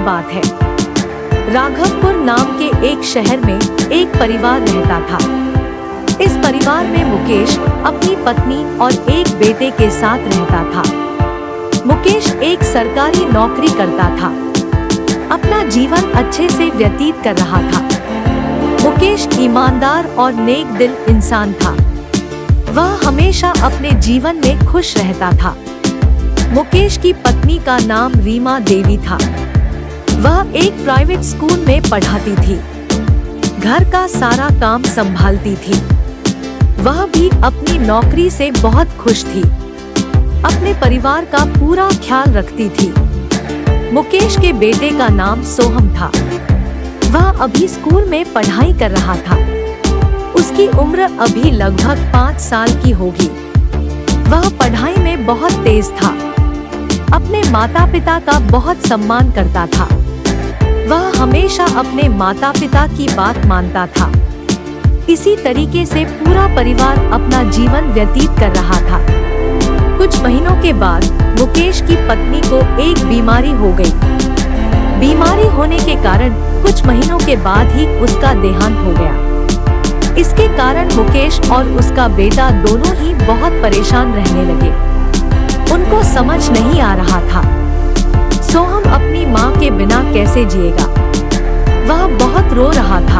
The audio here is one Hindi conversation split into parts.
बात है। राघवपुर नाम के एक शहर में एक परिवार रहता था। इस परिवार में मुकेश अपनी पत्नी और एक बेटे के साथ रहता था। मुकेश एक सरकारी नौकरी करता था, अपना जीवन अच्छे से व्यतीत कर रहा था। मुकेश ईमानदार और नेक दिल इंसान था। वह हमेशा अपने जीवन में खुश रहता था। मुकेश की पत्नी का नाम रीमा देवी था। वह एक प्राइवेट स्कूल में पढ़ाती थी, घर का सारा काम संभालती थी। वह भी अपनी नौकरी से बहुत खुश थी, अपने परिवार का पूरा ख्याल रखती थी। मुकेश के बेटे का नाम सोहम था। वह अभी स्कूल में पढ़ाई कर रहा था। उसकी उम्र अभी लगभग 5 साल की होगी। वह पढ़ाई में बहुत तेज था, अपने माता पिता का बहुत सम्मान करता था। वह हमेशा अपने माता पिता की बात मानता था। इसी तरीके से पूरा परिवार अपना जीवन व्यतीत कर रहा था। कुछ महीनों के बाद मुकेश की पत्नी को एक बीमारी हो गई। बीमारी होने के कारण कुछ महीनों के बाद ही उसका देहांत हो गया। इसके कारण मुकेश और उसका बेटा दोनों ही बहुत परेशान रहने लगे। उनको समझ नहीं आ रहा था सोहम अपनी माँ के बिना कैसे जिएगा। वह बहुत रो रहा था।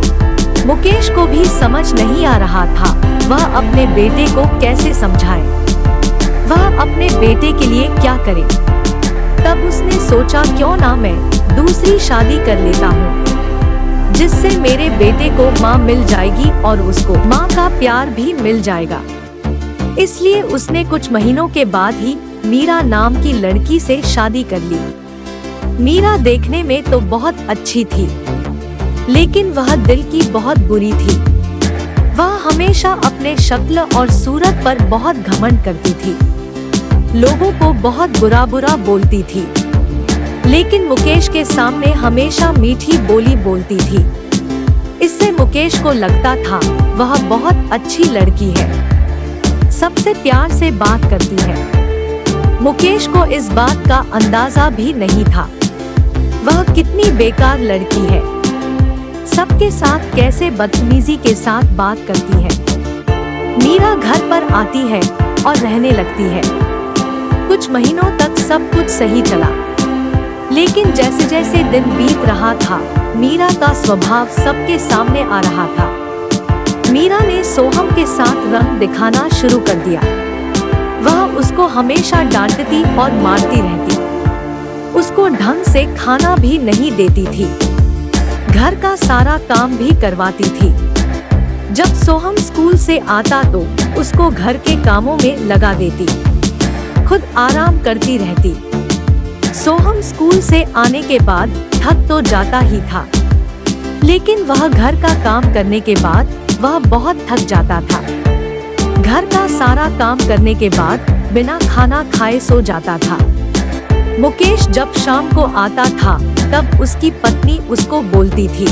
मुकेश को भी समझ नहीं आ रहा था वह अपने बेटे को कैसे समझाए, वह अपने बेटे के लिए क्या करे। तब उसने सोचा क्यों ना मैं दूसरी शादी कर लेता हूँ, जिससे मेरे बेटे को माँ मिल जाएगी और उसको माँ का प्यार भी मिल जाएगा। इसलिए उसने कुछ महीनों के बाद ही मीरा नाम की लड़की से शादी कर ली। मीरा देखने में तो बहुत अच्छी थी, लेकिन वह दिल की बहुत बुरी थी। वह हमेशा अपने शक्ल और सूरत पर बहुत घमंड करती थी, लोगों को बहुत बुरा बुरा बोलती थी, लेकिन मुकेश के सामने हमेशा मीठी बोली बोलती थी। इससे मुकेश को लगता था वह बहुत अच्छी लड़की है, सबसे प्यार से बात करती है। मुकेश को इस बात का अंदाजा भी नहीं था वह कितनी बेकार लड़की है, सबके साथ कैसे बदतमीजी के साथ बात करती है। मीरा घर पर आती है और रहने लगती है। कुछ महीनों तक सब कुछ सही चला, लेकिन जैसे जैसे दिन बीत रहा था मीरा का स्वभाव सबके सामने आ रहा था। मीरा ने सोहम के साथ रंग दिखाना शुरू कर दिया। वह उसको हमेशा डांटती और मारती रहती, उसको ढंग से खाना भी नहीं देती थी, घर का सारा काम भी करवाती थी। जब सोहम स्कूल से आता तो उसको घर के कामों में लगा देती, खुद आराम करती रहती। सोहम स्कूल से आने के बाद थक तो जाता ही था, लेकिन वह घर का काम करने के बाद वह बहुत थक जाता था। घर का सारा काम करने के बाद बिना खाना खाए सो जाता था। मुकेश जब शाम को आता था तब उसकी पत्नी उसको बोलती थी,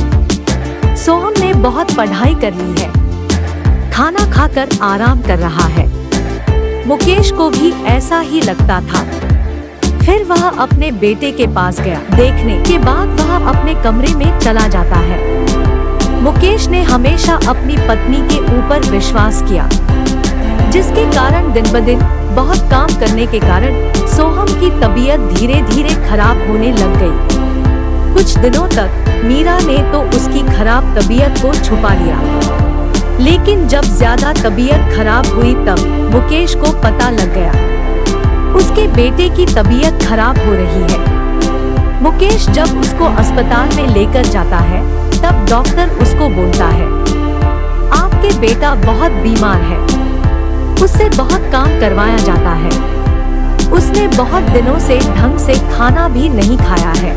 सोहम ने बहुत पढ़ाई कर ली है, खाना खाकर आराम कर रहा है। मुकेश को भी ऐसा ही लगता था। फिर वह अपने बेटे के पास गया। देखने के बाद वह अपने कमरे में चला जाता है। मुकेश ने हमेशा अपनी पत्नी के ऊपर विश्वास किया, जिसके कारण दिन ब दिन बहुत काम करने के कारण सोहम की तबीयत धीरे धीरे खराब होने लग गई। कुछ दिनों तक मीरा ने तो उसकी खराब तबीयत को छुपा लिया, लेकिन जब ज्यादा तबीयत खराब हुई तब मुकेश को पता लग गया उसके बेटे की तबीयत खराब हो रही है। मुकेश जब उसको अस्पताल में लेकर जाता है तब डॉक्टर उसको बोलता है, आपके बेटा बहुत बीमार है, उससे बहुत काम करवाया जाता है, उसने बहुत दिनों से ढंग से खाना भी नहीं खाया है,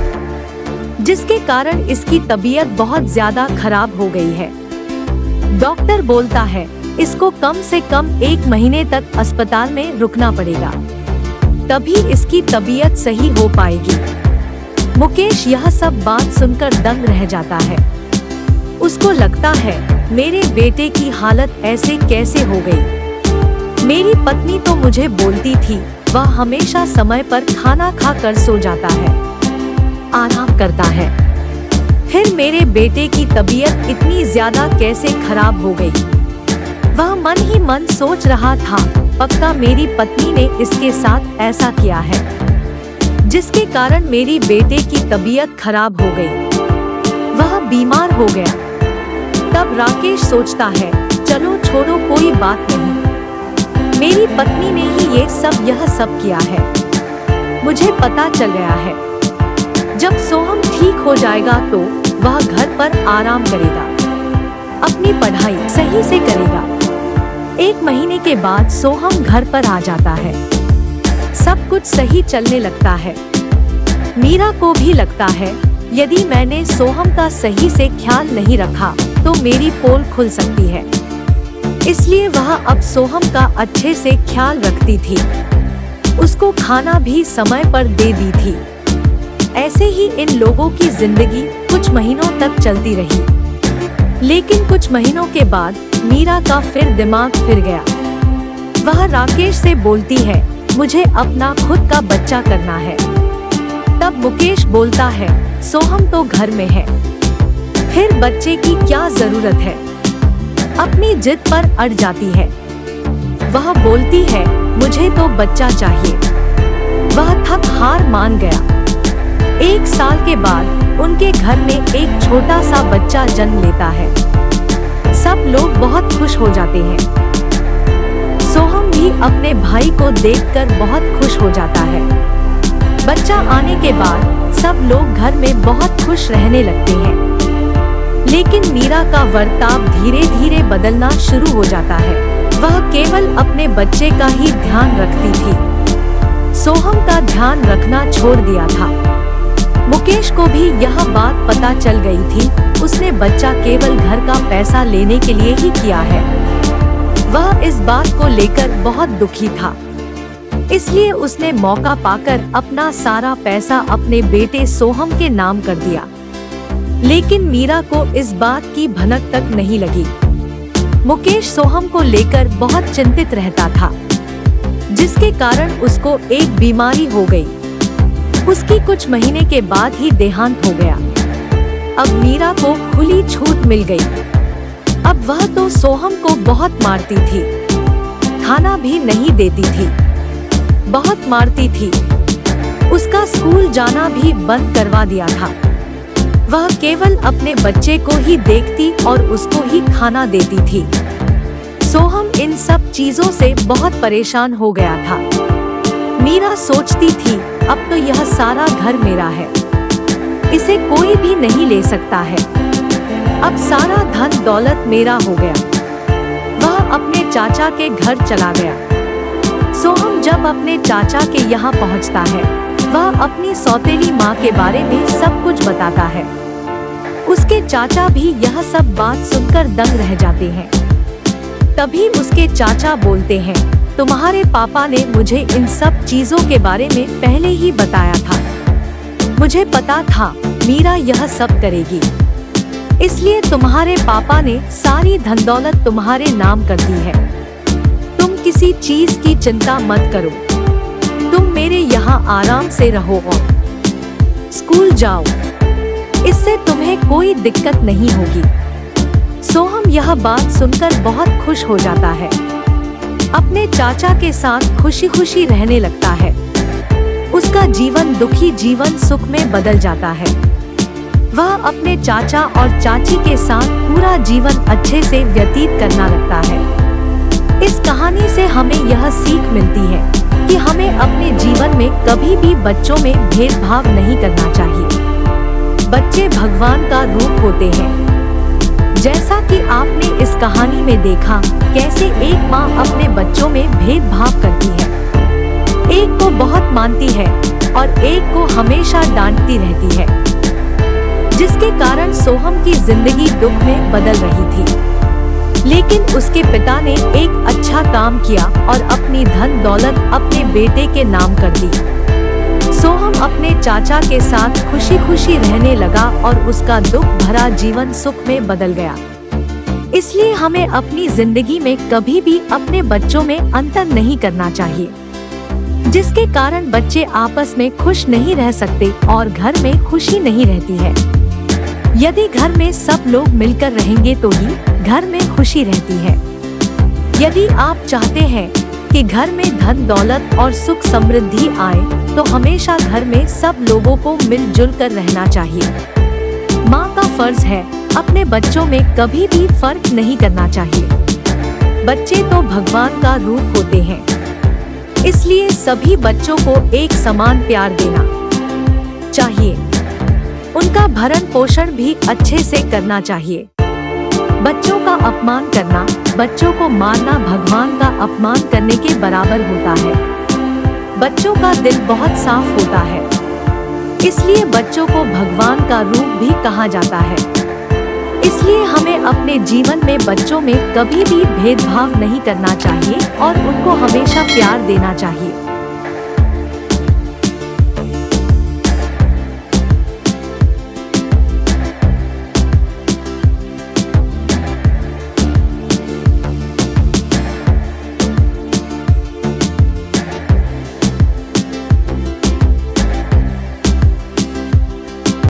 जिसके कारण इसकी तबीयत बहुत ज्यादा खराब हो गई है। डॉक्टर बोलता है इसको कम से कम 1 महीने तक अस्पताल में रुकना पड़ेगा, तभी इसकी तबीयत सही हो पाएगी। मुकेश यह सब बात सुनकर दंग रह जाता है। उसको लगता है मेरे बेटे की हालत ऐसे कैसे हो गई। मेरी पत्नी तो मुझे बोलती थी वह हमेशा समय पर खाना खाकर सो जाता है, आराम करता है। फिर मेरे बेटे की तबीयत इतनी ज्यादा कैसे खराब हो गई? वह मन ही मन सोच रहा था, पक्का मेरी पत्नी ने इसके साथ ऐसा किया है, जिसके कारण मेरी बेटे की तबीयत खराब हो गई, वह बीमार हो गया। तब राकेश सोचता है, चलो छोड़ो, कोई बात नहीं, मेरी पत्नी ने ही यह सब किया है, मुझे पता चल गया है। जब सोहम ठीक हो जाएगा तो वह घर पर आराम करेगा, अपनी पढ़ाई सही से करेगा। 1 महीने के बाद सोहम घर पर आ जाता है। सब कुछ सही चलने लगता है। मीरा को भी लगता है, यदि मैंने सोहम का सही से ख्याल नहीं रखा तो मेरी पोल खुल सकती है, इसलिए वह अब सोहम का अच्छे से ख्याल रखती थी। उसको खाना भी समय पर दे दी थी। ऐसे ही इन लोगों की जिंदगी कुछ महीनों तक चलती रही। लेकिन कुछ महीनों के बाद मीरा का फिर दिमाग फिर गया। वह राकेश से बोलती है, मुझे अपना खुद का बच्चा करना है। तब मुकेश बोलता है, सोहम तो घर में है, फिर बच्चे की क्या जरूरत है? अपनी जिद पर अड़ जाती है। वह बोलती है, मुझे तो बच्चा चाहिए। वह थक हार मान गया। 1 साल के बाद उनके घर में एक छोटा सा बच्चा जन्म लेता है। सब लोग बहुत खुश हो जाते हैं। सोहम भी अपने भाई को देखकर बहुत खुश हो जाता है। बच्चा आने के बाद सब लोग घर में बहुत खुश रहने लगते हैं। लेकिन मीरा का बर्ताव धीरे धीरे बदलना शुरू हो जाता है। वह केवल अपने बच्चे का ही ध्यान रखती थी, सोहम का ध्यान रखना छोड़ दिया था। मुकेश को भी यह बात पता चल गई थी। उसने बच्चा केवल घर का पैसा लेने के लिए ही किया है। वह इस बात को लेकर बहुत दुखी था, इसलिए उसने मौका पाकर अपना सारा पैसा अपने बेटे सोहम के नाम कर दिया। लेकिन मीरा को इस बात की भनक तक नहीं लगी। मुकेश सोहम को लेकर बहुत चिंतित रहता था, जिसके कारण उसको एक बीमारी हो गई। उसकी कुछ महीने के बाद ही देहांत हो गया। अब मीरा को खुली छूट मिल गई। अब वह तो सोहम को बहुत मारती थी, खाना भी नहीं देती थी, बहुत मारती थी। उसका स्कूल जाना भी बंद करवा दिया था। वह केवल अपने बच्चे को ही देखती और उसको ही खाना देती थी। सोहम इन सब चीजों से बहुत परेशान हो गया था। मीरा सोचती थी, अब तो यह सारा घर मेरा है, इसे कोई भी नहीं ले सकता है। अब सारा धन दौलत मेरा हो गया। वह अपने चाचा के घर चला गया। सोहम जब अपने चाचा के यहाँ पहुँचता है, वह अपनी सौतेली माँ के बारे में सब कुछ बताता है। उसके चाचा भी यह सब बात सुनकर दंग रह जाते हैं। तभी उसके चाचा बोलते हैं, तुम्हारे पापा ने मुझे इन सब चीजों के बारे में पहले ही बताया था। मुझे पता था मीरा यह सब करेगी, इसलिए तुम्हारे पापा ने सारी धन दौलत तुम्हारे नाम कर दी है। तुम किसी चीज की चिंता मत करो, तुम मेरे यहाँ आराम से रहो और स्कूल जाओ, इससे तुम्हें कोई दिक्कत नहीं होगी। सोहम यह बात सुनकर बहुत खुश हो जाता है। अपने चाचा के साथ खुशी खुशी रहने लगता है। उसका जीवन दुखी जीवन सुख में बदल जाता है। वह अपने चाचा और चाची के साथ पूरा जीवन अच्छे से व्यतीत करना लगता है। इस कहानी से हमें यह सीख मिलती है कि हमें अपने जीवन में कभी भी बच्चों में भेदभाव नहीं करना चाहिए। बच्चे भगवान का रूप होते हैं। जैसा कि आपने इस कहानी में देखा, कैसे एक माँ अपने बच्चों में भेदभाव करती है। एक को बहुत मानती है और एक को हमेशा डांटती रहती है, जिसके कारण सोहम की जिंदगी दुख में बदल रही थी। लेकिन उसके पिता ने एक अच्छा काम किया और अपनी धन दौलत अपने बेटे के नाम कर दी। सोहम अपने चाचा के साथ खुशी खुशी रहने लगा और उसका दुख भरा जीवन सुख में बदल गया। इसलिए हमें अपनी जिंदगी में कभी भी अपने बच्चों में अंतर नहीं करना चाहिए। जिसके कारण बच्चे आपस में खुश नहीं रह सकते और घर में खुशी नहीं रहती है। यदि घर में सब लोग मिलकर रहेंगे तो ही घर में खुशी रहती है। यदि आप चाहते हैं कि घर में धन दौलत और सुख समृद्धि आए तो हमेशा घर में सब लोगों को मिलजुल कर रहना चाहिए। माँ का फर्ज है अपने बच्चों में कभी भी फर्क नहीं करना चाहिए। बच्चे तो भगवान का रूप होते हैं, इसलिए सभी बच्चों को एक समान प्यार देना चाहिए। उनका भरण पोषण भी अच्छे से करना चाहिए। बच्चों का अपमान करना, बच्चों को मारना भगवान का अपमान करने के बराबर होता है। बच्चों का दिल बहुत साफ होता है, इसलिए बच्चों को भगवान का रूप भी कहा जाता है। इसलिए हमें अपने जीवन में बच्चों में कभी भी भेदभाव नहीं करना चाहिए और उनको हमेशा प्यार देना चाहिए।